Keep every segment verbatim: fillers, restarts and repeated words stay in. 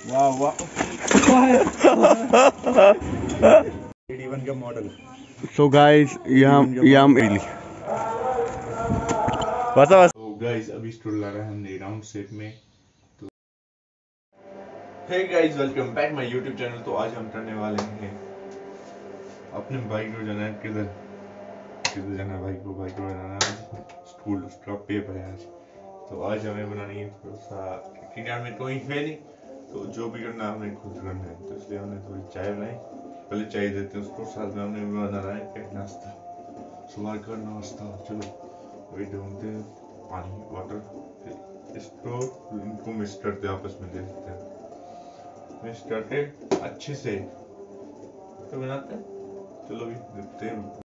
वाह वाह एटी वन का मॉडल। सो गाइस यहाँ यहाँ मिली बता बस। तो गाइस अभी स्टूल ला रहे हैं हमने राउंड शेप में। तो hey guys welcome back my YouTube channel. तो आज हम करने वाले हैं अपने भाई को जाना है किधर किधर जाना है भाई को भाई को जाना है स्कूल। उसका पेपर है आज। तो आज हमें बनानी है थोड़ा सा क्योंकि यार में कोई है नहीं तो जो भी करना है हमें खुद करना है। तो इसलिए हमने थोड़ी चाय बनाई। पहले चाय देते हैं उसको, साथ में हमने बनाना है क्या नाश्ता, सुबह का नाश्ता। चलो वही ढूंढते हैं पानी वाटर, फिर इसको इनको मिक्स करते हैं, आपस में दे देते हैं, मिक्स करके अच्छे से तो बनाते हैं। चलो भी देखते हैं।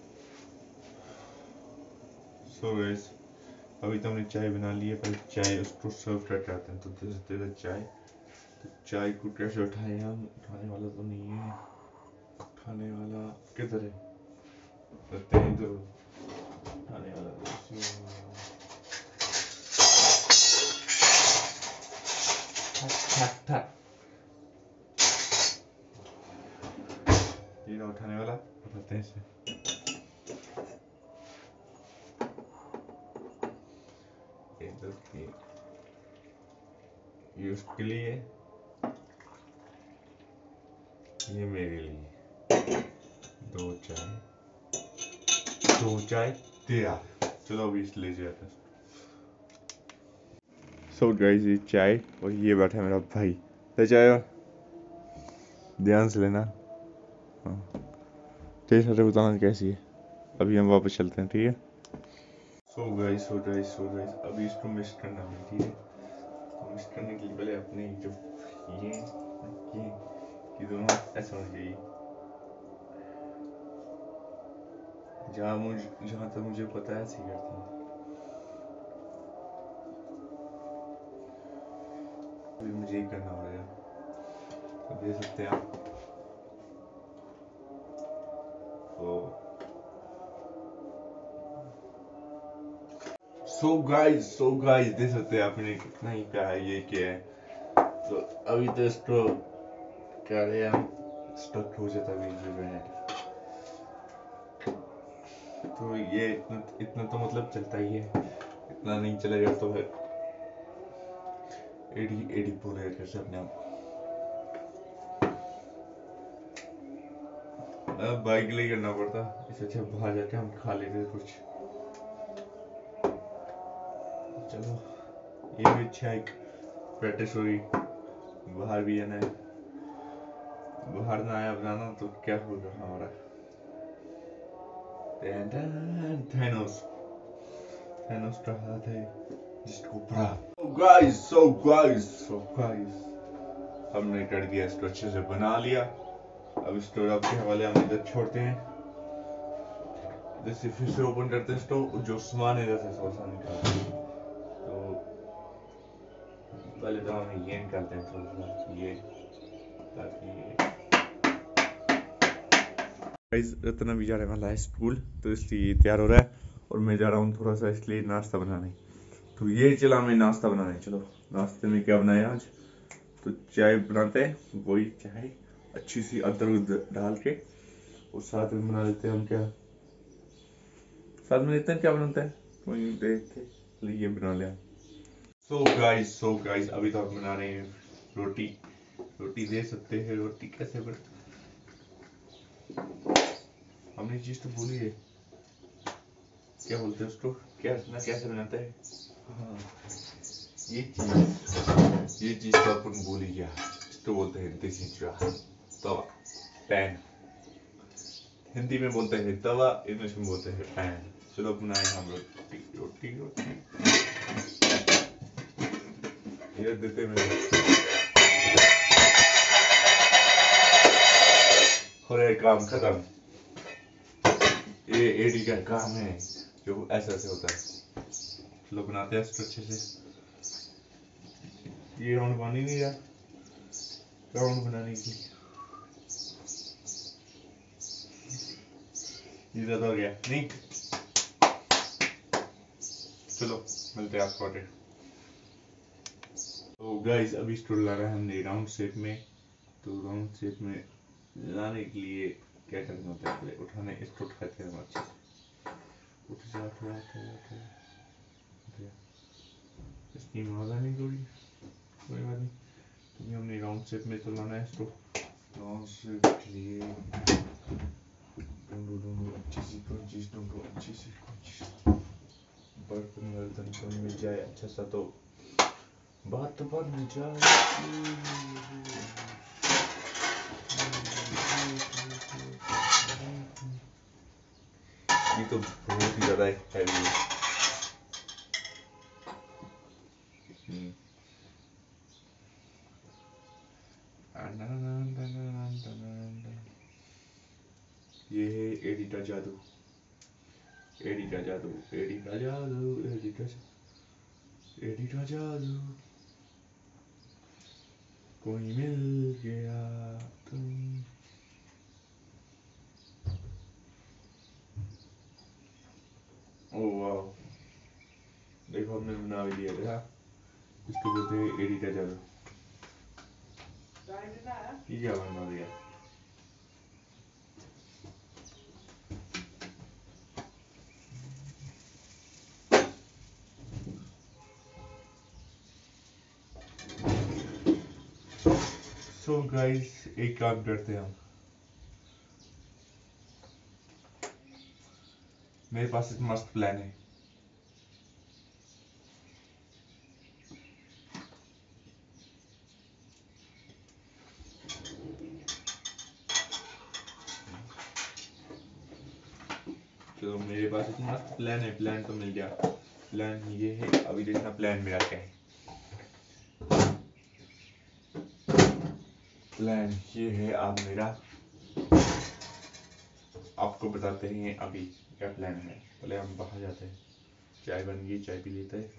सो गाइस अभी तो हमने चाय बना ली है, पहले चाय उसको सर्व करके आते हैं। तो देते हैं चाय। तो चाय को कैसे उठाए हम, उठाने वाला तो नहीं है, उठाने वाला किधर है, लगते हैं इधर उठाने वाला ठक ठक ये ना उठाने वाला उठाते हैं इसे। ये उसके लिए, ये मेरे लिए। दो चाय दो चाय तैयार। चलो अभी इस ले जाते हैं। सो गाइस ये चाय और ये बैठा है मेरा भाई। ले चाय ध्यान से लेना। हाँ तेरे साथ बताना कैसी है। अभी हम वापस चलते हैं, ठीक है। So guys so guys so guys अभी इसको मिक्स करना है, ठीक है। तो मिक्स करने के लिए पहले अपने जो ये ये ये दोनों ऐसा होना चाहिए। जहाँ मुझे जहाँ तक मुझे पता है ऐसे ही करते हैं। अभी मुझे ही करना पड़ेगा। तो देख सकते हैं आप। तो सो गाइस सो गाइस देख सकते हैं आपने कितना ही क्या है, ये क्या है। तो अभी तो इसको क्या रहे हम स्टक हो जाता है बीच में। तो ये इतना इतना तो मतलब चलता ही है, इतना नहीं चलेगा तो फिर एडी एडी बोलेगा कैसे अपने आप। अब बाइक के लिए करना पड़ता, इससे अच्छा बाहर जाके हम खा लेते कुछ। चलो ये भी अच्छा एक प्रैक्टिस हुई। बाहर भी जाना है, बाहर ना आया बनाना तो क्या होगा हमारा। थैनोस थैनोस का हाथ है जिसको पड़ा। Guys so guys so guys हमने कर दिया, इसको अच्छे से बना लिया। अब स्टोव आपके हवाले हम इधर छोड़ते हैं। जैसे फिर से ओपन करते हैं स्टोव, जो सामान है जैसे थोड़ा निकालते हैं। तो पहले तो हम ये निकालते हैं थोड़ा सा ये, ताकि गाइस रत्ना भी जा रहे वाला है स्कूल, तो इसलिए तैयार हो रहा है और मैं जा रहा हूँ थोड़ा सा इसलिए नाश्ता बनाने। तो ये चला मैं नाश्ता बनाने। चलो नाश्ते में क्या बनाया आज, तो चाय बनाते हैं, वही चाय अच्छी सी अदरक डाल के, और साथ में बना लेते हैं हम क्या, साथ में लेते हैं क्या बनाते हैं वही देख के ये बना लिया। सो गाइस सो गाइस अभी तो हम बना रहे हैं रोटी। रोटी दे सकते हैं, रोटी कैसे बन, हमने चीज तो भूली है, क्या बोलते हैं उसको, क्या ना कैसे बनाते हैं। हाँ ये चीज ये चीज तो अपन भूल ही गया। इसको बोलते हैं देसी चूल्हा, तवा, पैन। हिंदी में बोलते हैं तवा, इंग्लिश में बोलते हैं पैन। चलो बनाए हम रोटी रोटी रोटी ये देते मेरे हो रहा है काम खत्म। ये एडी का काम है जो ऐसा ऐसे होता है। चलो बनाते हैं इसको अच्छे से। ये राउंड बन ही नहीं रहा, राउंड बनाने की ये ज्यादा हो गया नहीं। चलो मिलते हैं आपको आगे। तो गाइस अभी स्टोर ला रहा है हमने राउंड शेप में। तो राउंड शेप में लाने के लिए क्या करना होता है, पहले उठाने इसको उठाते हैं हम अच्छे से। उठ जा उठ जा उठ जा उठ जा, इसकी मजा नहीं थोड़ी कोई बात नहीं। तो भी हमने राउंड शेप में तो लाना है इसको। राउंड शेप के लिए ढूंढो ढूंढो अच्छी सी कोई चीज़ ढूंढो, अच्छी सी कोई चीज़, बर्तन वर्तन कोई मिल जाए अच्छा सा तो बात बन जाए। ये तो बहुत ही ज़्यादा हैवी है। ये है एडी का जादू, एडी का जादू, एडी का जादू, एडी का एडी का जादू, कोई मिल गया तुम। ओह वाह, देखो हमने बना भी लिया था। इसको बोलते हैं एडी का जादू। ये क्या बना दिया? सो गाइस एक काम करते हैं हम, मेरे पास एक मस्त प्लान है। तो मेरे पास एक मस्त प्लान है, प्लान तो मिल गया। प्लान ये है, अभी देखना प्लान मेरा क्या है। प्लान ये है आप मेरा, आपको बताते हैं अभी क्या प्लान है। पहले हम बाहर जाते हैं, चाय बन गई, चाय पी लेते हैं।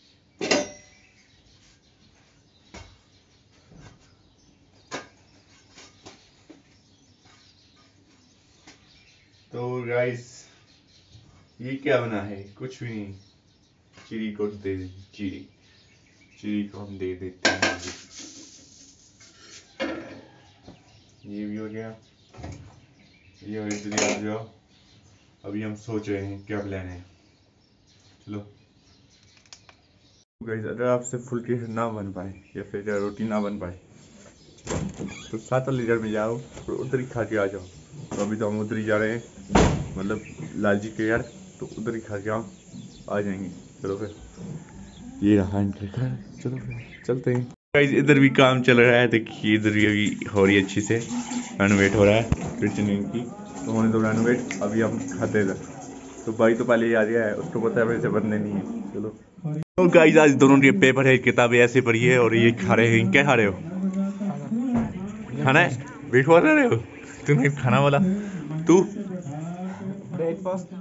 तो गाइस ये क्या बना है, कुछ भी नहीं। चिड़ी को दे दे, चिड़ी चिड़ी को हम दे देते हैं। ये भी हो गया, ये इधर आ जाओ। अभी हम सोच रहे हैं क्या प्लान है, चलो। गाइस अगर आपसे फुलके ना बन पाए या फिर रोटी ना बन पाए तो सात लीटर में जाओ और उधर ही खा के आ जाओ। तो अभी तो हम उधर ही जा रहे हैं, मतलब लालजी के यार, तो उधर ही खा के आओ, आ जाएंगे। चलो फिर, ये रहा इनका घर, चलो फिर चलते हैं। गाइस इधर भी काम चल रहा है, देखिए इधर भी अभी हो रही है अच्छी से, रेनोवेट हो रहा है किचन इनकी। तो होने दो रेनोवेट, अभी हम खाते हैं। तो भाई तो पहले ही आ गया है, उसको पता है वैसे बनने नहीं है। चलो तो गाइस आज दोनों के पेपर है, किताबें ऐसे पढ़ी है और ये खा रहे हैं। क्या खा रहे हो? खाना है? वेट कर रहे हो? तुमने खाना बोला, तू ब्रेकफास्ट।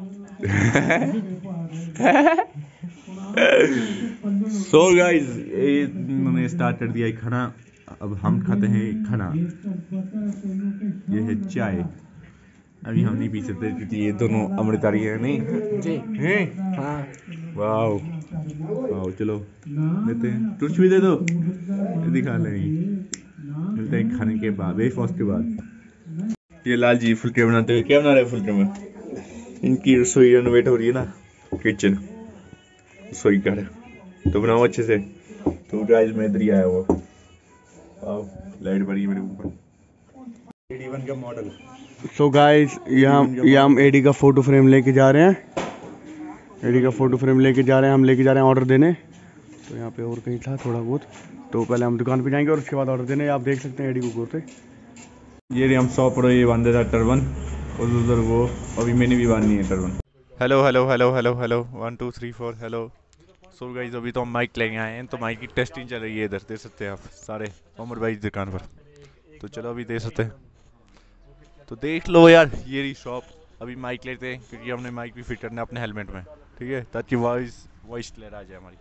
सो गाइस इन्होंने स्टार्ट कर दिया है खाना, अब हम खाते हैं खाना। ये है चाय, अभी हम नहीं पी सकते क्योंकि ये दोनों अमृतारी है। नहीं जी हैं? हाँ। वाओ वाओ, चलो लेते हैं, कुछ भी दे दो, दिखा लेंगे। मिलते हैं खाने के बाद, ब्रेकफास्ट के बाद। ये लाल जी फुलके बनाते हुए, क्या बना रहे हैं फुलके में? इनकी रसोई रेनोवेट हो रही है ना, किचन रसोई घर, तो बनाओ अच्छे से। तो गाइस मैं इधर ही आया हुआ, वाओ लाइट पड़ी है मेरे ऊपर। एडी वन का मॉडल। सो गाइस यहाँ यहाँ हम एडी का फोटो फ्रेम लेके जा रहे हैं, एडी का फोटो फ्रेम लेके जा रहे हैं, हम लेके जा रहे हैं ऑर्डर देने। तो यहाँ पे और कहीं था थोड़ा बहुत, तो पहले हम दुकान पे जाएंगे और उसके बाद ऑर्डर देने। आप देख सकते हैं एडी को गोते। ये हम सौ पर ये बांधे था टर्बन, और उधर वो अभी मैंने भी बांधनी है turban. Hello hello hello hello hello one two three four hello. So guys अभी तो हम माइक लेके आए हैं, तो माइक की टेस्टिंग चल रही है इधर, देख सकते हैं आप सारे उमर भाई की दुकान पर। तो चलो अभी देख सकते हैं, तो देख लो यार ये रही शॉप। अभी माइक लेते हैं क्योंकि हमने माइक भी फिट करना है अपने हेलमेट में, ठीक है, ताकि वॉइस वॉइस क्लियर आ जाए हमारी।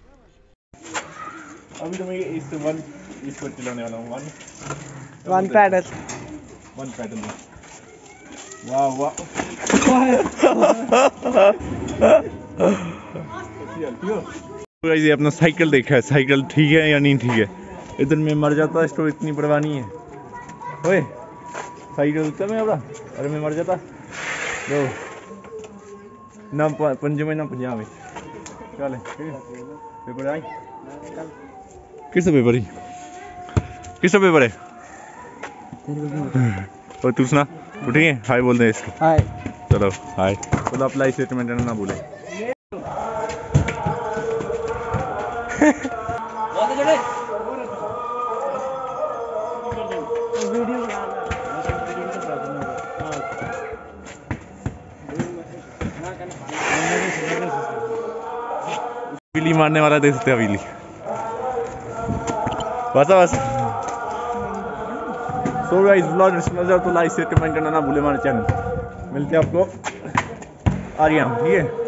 अभी तो मैं इस वन इस पर चलाने वाला हूँ, one one paddle. One paddle. वाह वाह तो गाइस ये अपना साइकिल देखा है, साइकिल ठीक है या नहीं ठीक है। इधर में मर जाता है तो इतनी परवाह नहीं है। ओए साइकिल तो मैं अपना, अरे मैं मर जाता दो ना पंजे में ना पंजाब में। चल पेपर आई किसका पेपर ही किसका पेपर है? और तू सुना तू ठीक है? हाय बोल दे इसको। हाय। चलो हाय। चलो अप्लाई स्टेटमेंट ना भूले। बिल्ली मारने वाला दे सकते हैं बिल्ली। बस बस सो गाइस ब्लॉग तो लाइक शेयर कमेंट करना ना भूले हमारे चैनल। मिलते हैं आपको आ रही हम ठीक है।